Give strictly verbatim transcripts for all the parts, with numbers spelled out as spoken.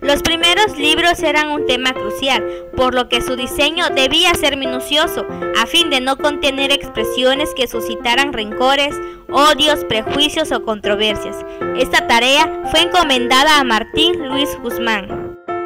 Los primeros libros eran un tema crucial, por lo que su diseño debía ser minucioso, a fin de no contener expresiones que suscitaran rencores, odios, prejuicios o controversias. Esta tarea fue encomendada a Martín Luis Guzmán.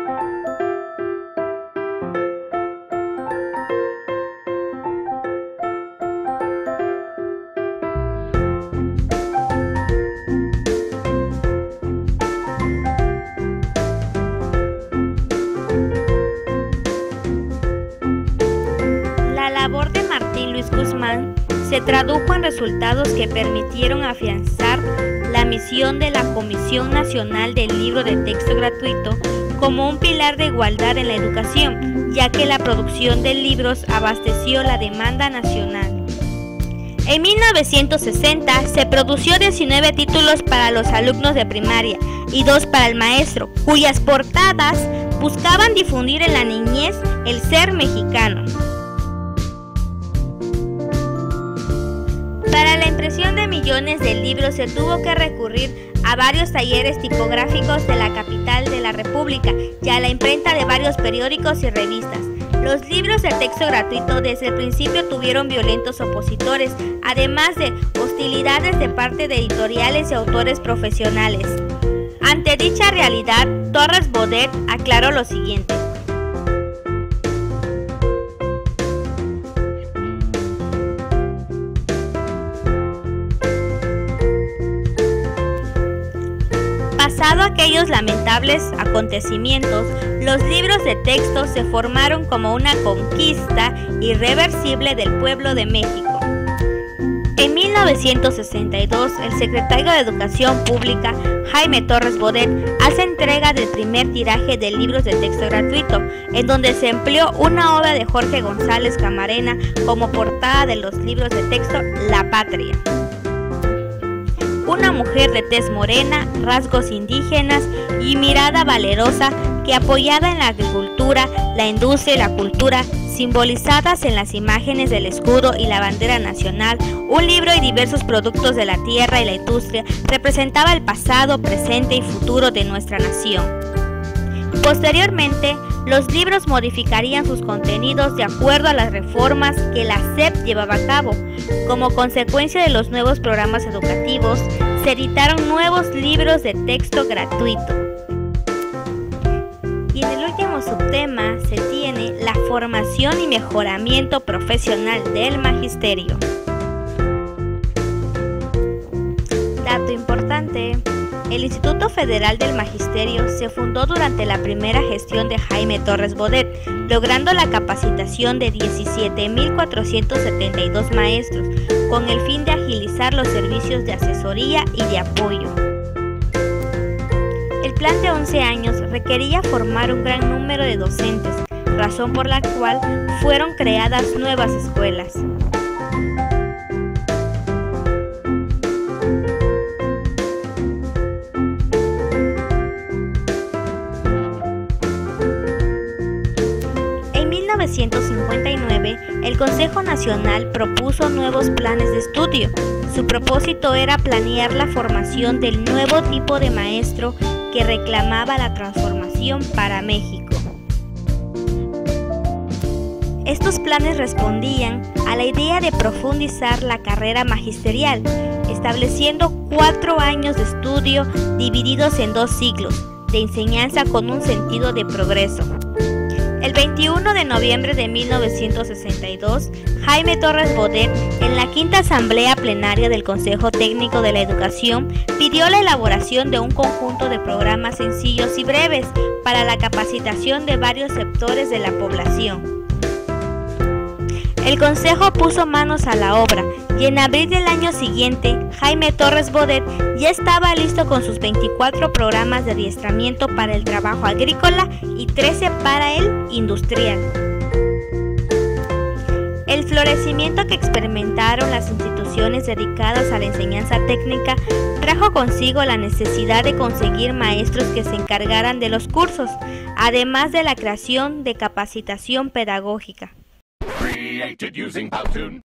La labor de Martín Luis Guzmán se tradujo en resultados que permitieron afianzar la misión de la Comisión Nacional del Libro de Texto Gratuito como un pilar de igualdad en la educación, ya que la producción de libros abasteció la demanda nacional. En mil novecientos sesenta se produjo diecinueve títulos para los alumnos de primaria y dos para el maestro, cuyas portadas buscaban difundir en la niñez el ser mexicano. Para la impresión de millones de libros se tuvo que recurrir a varios talleres tipográficos de la capital de la República y a la imprenta de varios periódicos y revistas. Los libros de texto gratuito desde el principio tuvieron violentos opositores, además de hostilidades de parte de editoriales y autores profesionales. Ante dicha realidad, Torres Bodet aclaró lo siguiente. Pasado aquellos lamentables acontecimientos, los libros de texto se formaron como una conquista irreversible del pueblo de México. En mil novecientos sesenta y dos, el secretario de Educación Pública, Jaime Torres Bodet, hace entrega del primer tiraje de libros de texto gratuito, en donde se empleó una obra de Jorge González Camarena como portada de los libros de texto La Patria. Una mujer de tez morena, rasgos indígenas y mirada valerosa que apoyada en la agricultura, la industria y la cultura, simbolizadas en las imágenes del escudo y la bandera nacional, un libro y diversos productos de la tierra y la industria, representaba el pasado, presente y futuro de nuestra nación. Posteriormente, los libros modificarían sus contenidos de acuerdo a las reformas que la S E P llevaba a cabo. Como consecuencia de los nuevos programas educativos, se editaron nuevos libros de texto gratuito. Y en el último subtema se tiene la formación y mejoramiento profesional del magisterio. Dato importante. El Instituto Federal del Magisterio se fundó durante la primera gestión de Jaime Torres Bodet, logrando la capacitación de diecisiete mil cuatrocientos setenta y dos maestros, con el fin de agilizar los servicios de asesoría y de apoyo. El plan de once años requería formar un gran número de docentes, razón por la cual fueron creadas nuevas escuelas. En mil novecientos cincuenta y nueve, el Consejo Nacional propuso nuevos planes de estudio. Su propósito era planear la formación del nuevo tipo de maestro que reclamaba la transformación para México. Estos planes respondían a la idea de profundizar la carrera magisterial, estableciendo cuatro años de estudio divididos en dos ciclos de enseñanza con un sentido de progreso. El veintiuno de noviembre de mil novecientos sesenta y dos, Jaime Torres Bodet, en la quinta asamblea plenaria del Consejo Técnico de la Educación, pidió la elaboración de un conjunto de programas sencillos y breves para la capacitación de varios sectores de la población. El Consejo puso manos a la obra y en abril del año siguiente, Jaime Torres Bodet ya estaba listo con sus veinticuatro programas de adiestramiento para el trabajo agrícola y trece para el industrial. El florecimiento que experimentaron las instituciones dedicadas a la enseñanza técnica trajo consigo la necesidad de conseguir maestros que se encargaran de los cursos, además de la creación de capacitación pedagógica. Created using Powtoon.